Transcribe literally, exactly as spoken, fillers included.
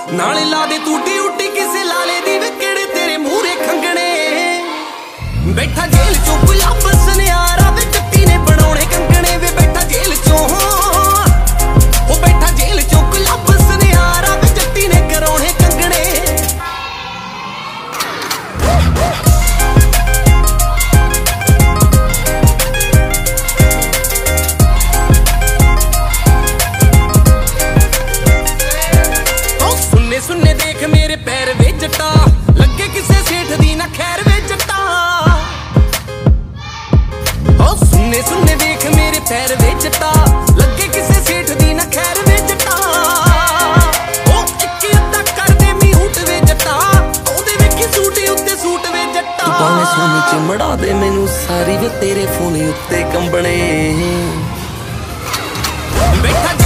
नाले ला दे टूटी उटी किसे लाले दी विकड़ तेरे मूरे खंगने बैठा जेल चो गुलाब सनियारा वे जट्टी ने बनाने कंगने वे बैठा जेल चो ओ बैठा जेल चो गुलाब सनियारा वे जट्टी ने कराने कंगने सुनने देख मेरे पैर वे जट्टा लगे किसे सेठ दी ना खैर वे जट्टा ओ सुनने सुनने देख मेरे पैर वे जट्टा लगे किसे सेठ दी ना खैर वे जट्टा ओ इक्की अद्धा कर दे म्यूट वे जट्टा ओदे वेखी सूट उत्ते सूट वे जट्टा भावे सोने चिमड़ा दे मैनू सारी वे तेरे फोन उत्ते कंबणे बैठा